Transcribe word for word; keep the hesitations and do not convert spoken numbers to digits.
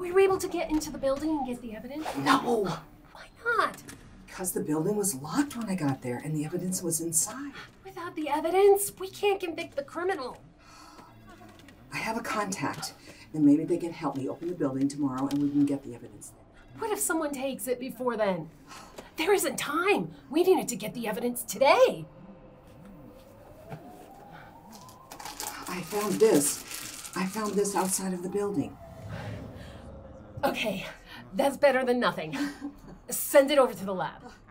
Were you able to get into the building and get the evidence? No! Why not? Because the building was locked when I got there and the evidence was inside. Without the evidence, we can't convict the criminal. I have a contact, and maybe they can help me open the building tomorrow and we can get the evidence then. What if someone takes it before then? There isn't time. We needed to get the evidence today. I found this. I found this outside of the building. Okay, that's better than nothing. Send it over to the lab.